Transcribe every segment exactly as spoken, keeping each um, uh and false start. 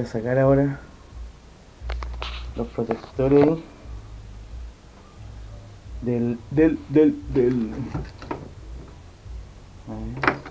a sacar ahora los protectores del del del del a ver, ahí.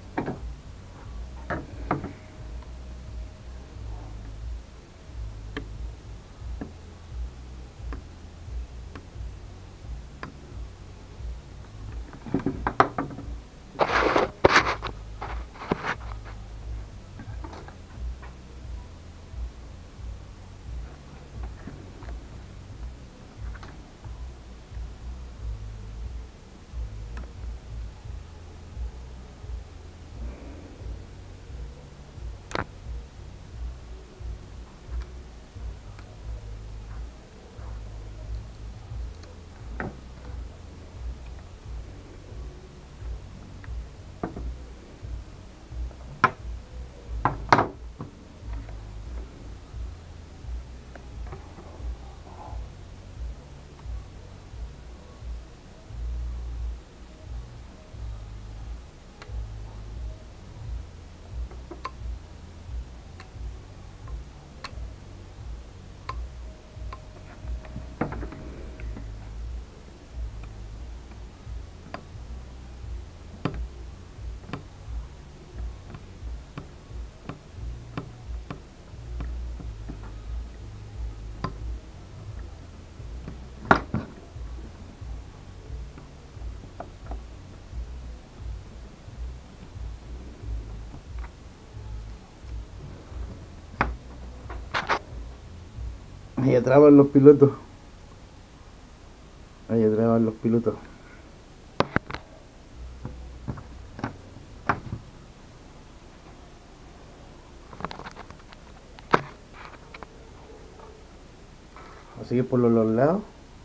Ahí atrás van los pilotos. Ahí atrás van los pilotos. Así que por los, los lados.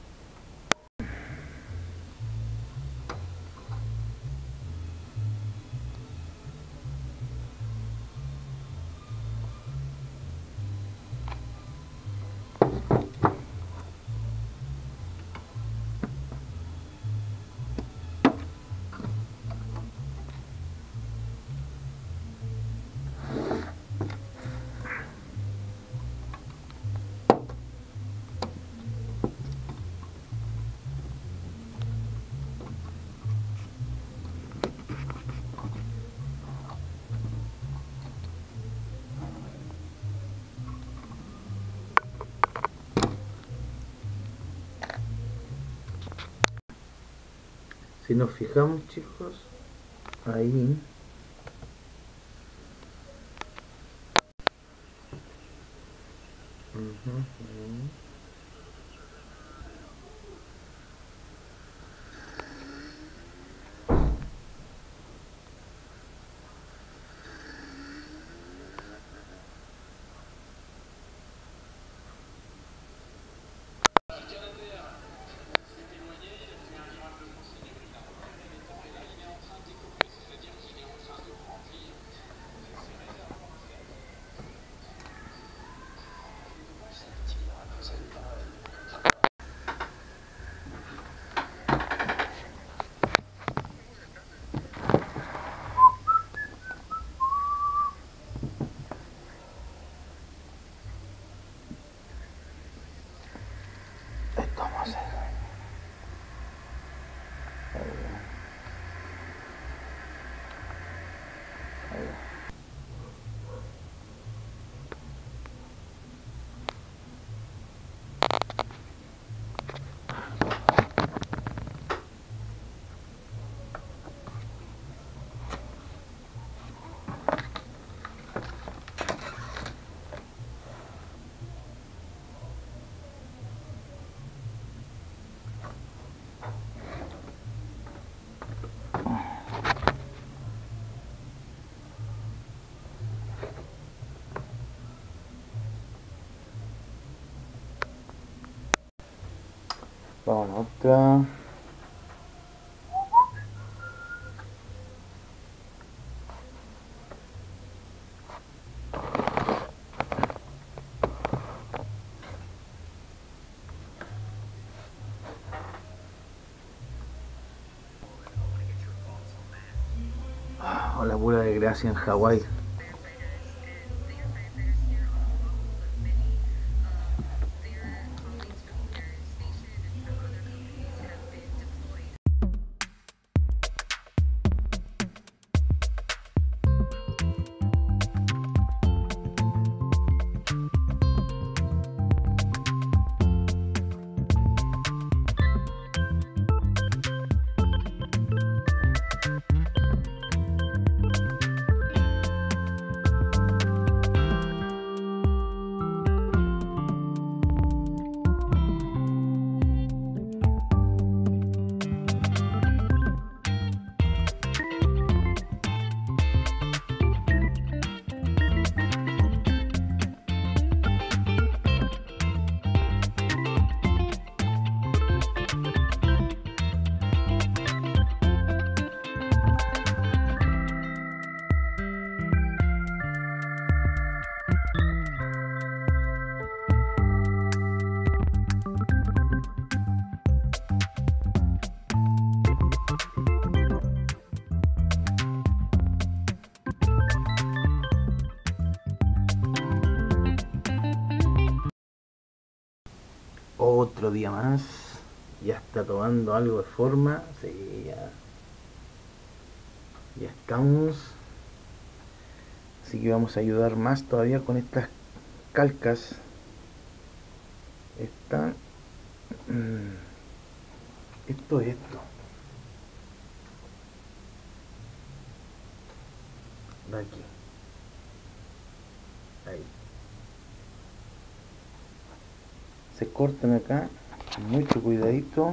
Si nos fijamos, chicos, ahí uh-huh, uh-huh. Vamos a otra. Oh, la pura desgracia en Hawái. otro día más. Ya está tomando algo de forma. Sí, ya. Ya estamos. Así que vamos a ayudar más todavía con estas calcas. Están. Esto es esto. De aquí. Ahí. Se cortan acá. Mucho cuidadito.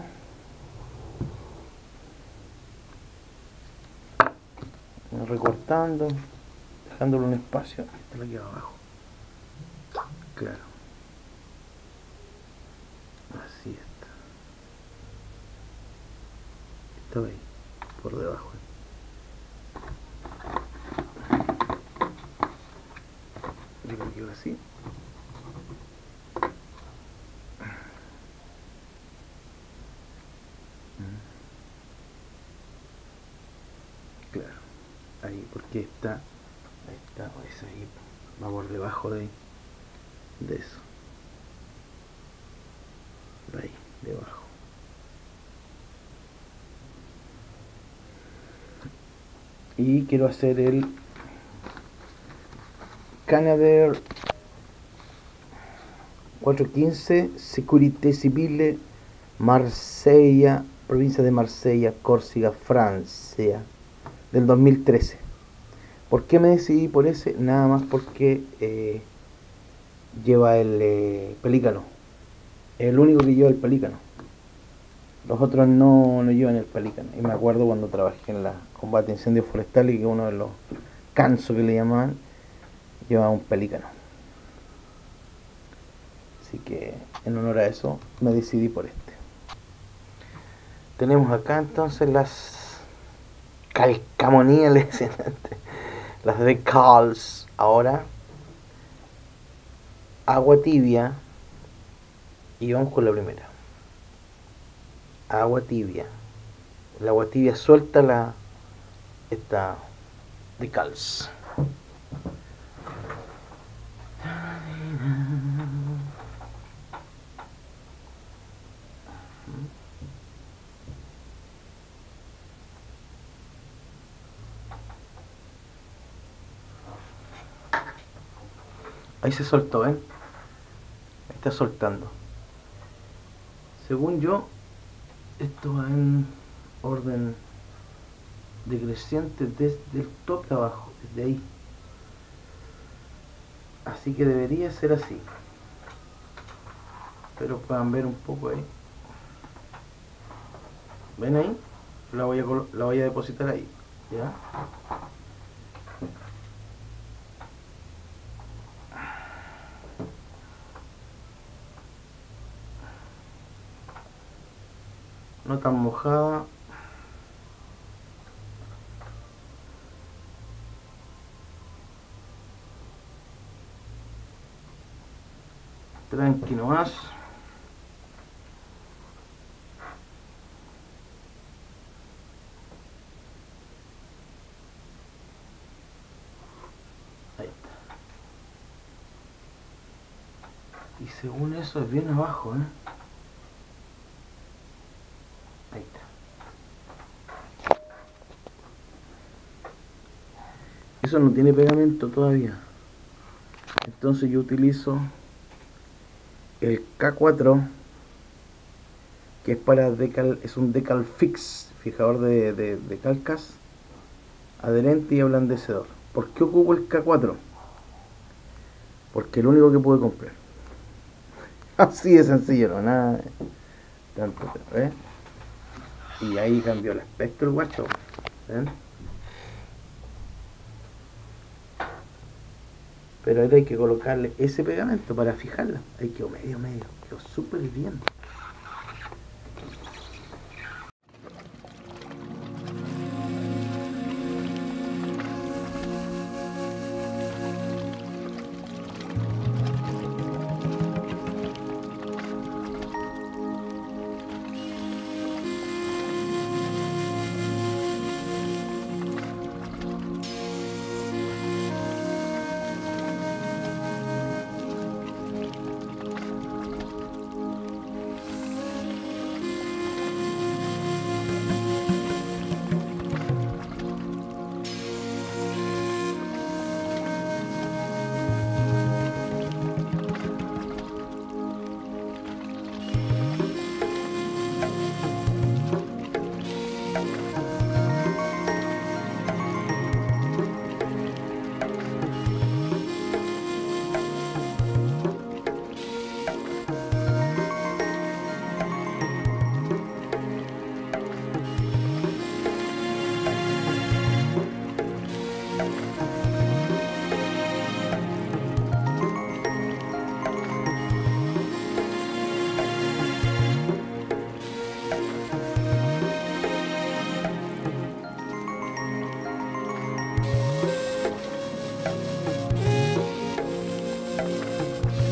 Recortando. Dejándole un espacio. Esta la lleva abajo. Claro. Así está. Está ahí. Por debajo. Yo lo llevo así. Claro. Ahí, porque está. Ahí está. Es ahí. Va por debajo de, de eso. De ahí, debajo. Y quiero hacer el Canadair cuatrocientos quince Sécurité Civile, Marsella, provincia de Marsella, Córcega, Francia, del dos mil trece. ¿Por qué me decidí por ese? Nada más porque eh, lleva el eh, pelícano. Es el único que lleva el pelícano. Los otros no, no llevan el pelícano. Y me acuerdo cuando trabajé en la combate de incendios forestales y que uno de los cansos que le llamaban llevaba un pelícano. Así que en honor a eso me decidí por este. Tenemos acá entonces las calcamonías, le decían antes. Las decals. Ahora agua tibia. Y vamos con la primera. Agua tibia. El agua tibia suelta la esta decals. Ahí se soltó, ¿ven? Ahí está soltando. Según yo, esto va en orden decreciente desde el top de abajo, desde ahí. Así que debería ser así. Pero puedan ver un poco ahí. ¿Ven ahí? La voy a, la voy a depositar ahí. ¿Ya? No tan mojada. Tranqui nomás. Ahí está. Y según eso es bien abajo, ¿eh? Ahí está. Eso no tiene pegamento todavía. Entonces yo utilizo el K cuatro, que es para decal, es un decal fix, fijador de, de, de calcas, adherente y ablandecedor. ¿Por qué ocupo el K cuatro? Porque es el único que pude comprar. Así de sencillo, no nada tanto, ¿eh? Y ahí cambió el aspecto el guacho, ¿ven? Pero ahora hay que colocarle ese pegamento para fijarla. Ahí quedó medio medio, quedó súper bien.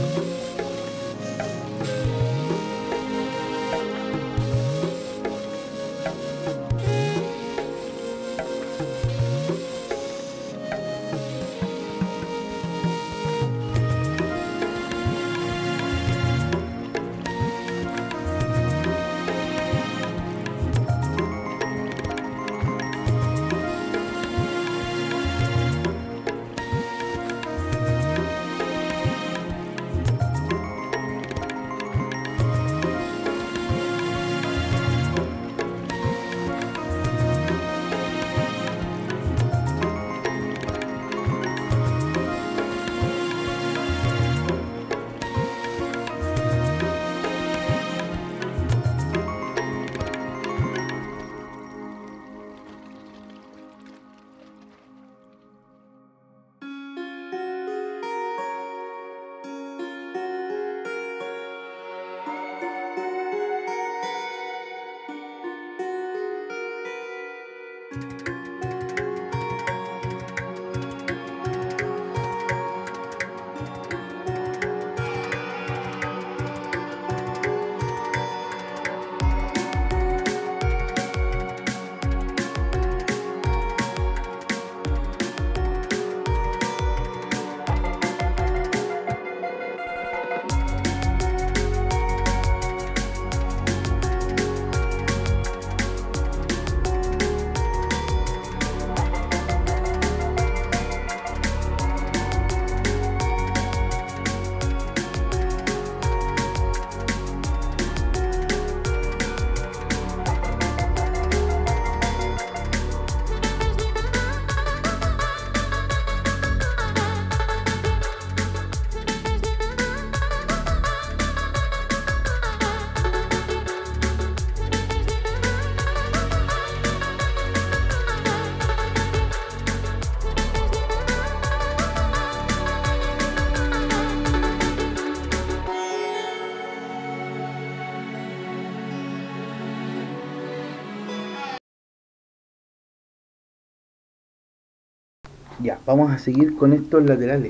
Ya, vamos a seguir con estos laterales.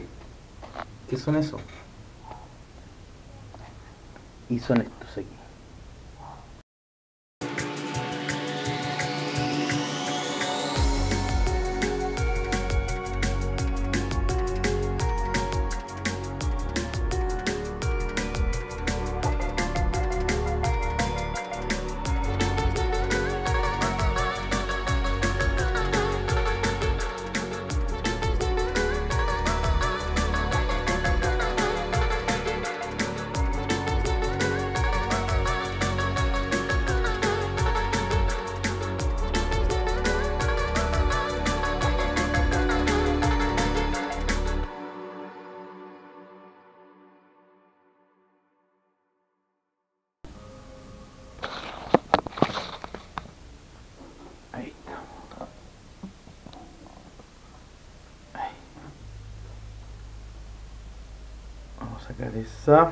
¿Qué son esos? Y son estos aquí. Ahí está. Ahí. Vamos a sacar esa.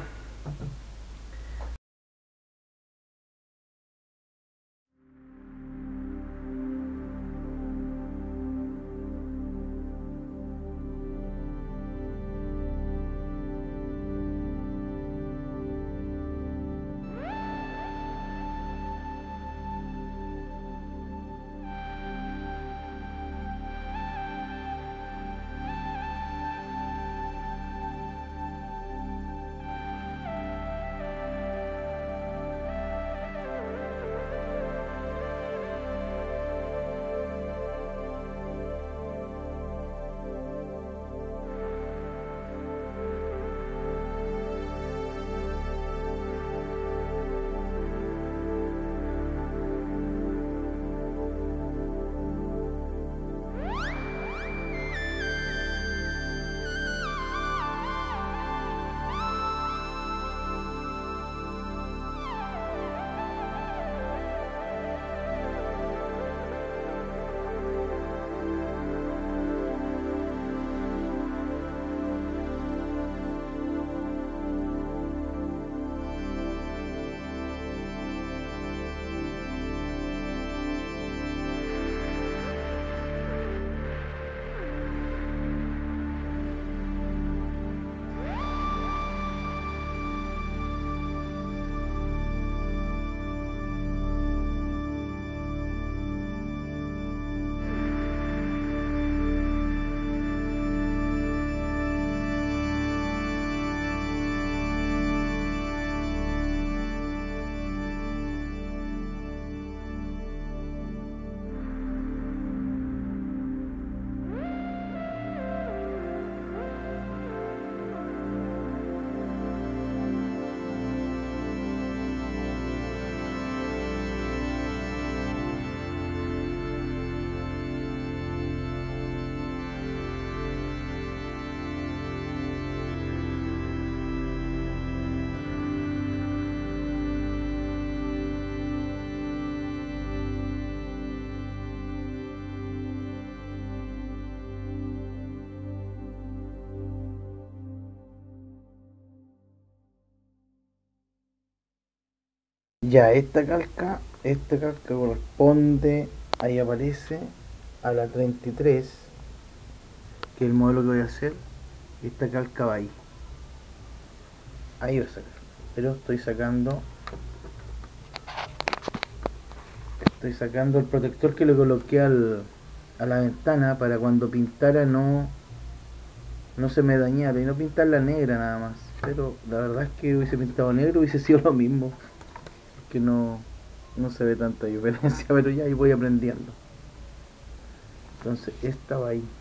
Ya, esta calca, esta calca corresponde, ahí aparece, a la treinta y tres, que es el modelo que voy a hacer. Esta calca va ahí. Ahí voy a sacar. Pero estoy sacando, estoy sacando el protector que le coloqué al, a la ventana para cuando pintara no, no se me dañara, y no pintarla negra nada más. Pero la verdad es que hubiese pintado negro hubiese sido lo mismo, que no, no se ve tanta diferencia, pero ya ahí voy aprendiendo. Entonces esta va ahí.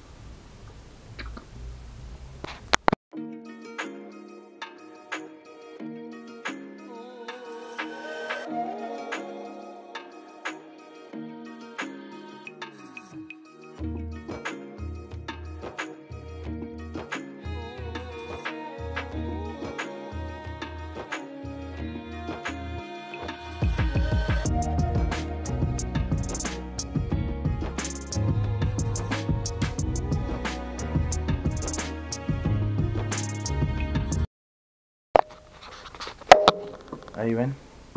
Ahí ven,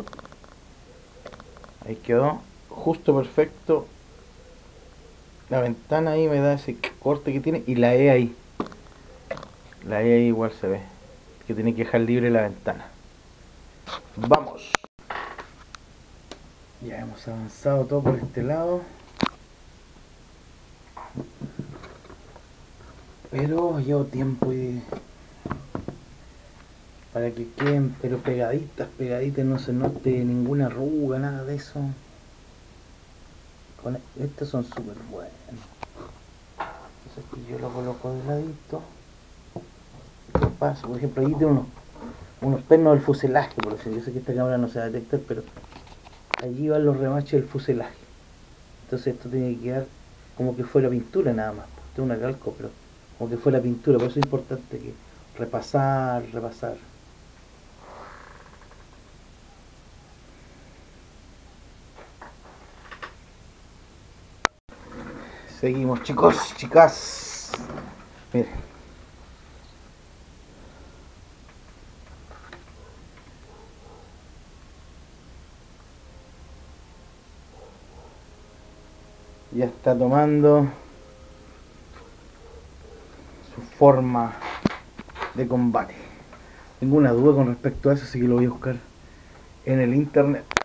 ahí quedó justo perfecto. La ventana ahí me da ese corte que tiene, y la E ahí, la E ahí igual se ve que tiene que dejar libre la ventana. Vamos, ya hemos avanzado todo por este lado, pero llevo tiempo y para que queden pero pegaditas, pegaditas, no se note ninguna arruga, nada de eso. Con estos son súper buenos. Entonces aquí yo lo coloco de ladito. ¿Qué pasa? Por ejemplo, ahí tengo unos, unos pernos del fuselaje, por decirlo. Yo sé que esta cámara no se va a detectar, pero allí van los remaches del fuselaje. Entonces esto tiene que quedar como que fuera pintura nada más. Esto es una calco, pero como que fuera pintura. Por eso es importante que repasar, repasar. Seguimos, chicos, chicas. Miren. Ya está tomando su forma de combate. Tengo una duda con respecto a eso, así que lo voy a buscar en el internet.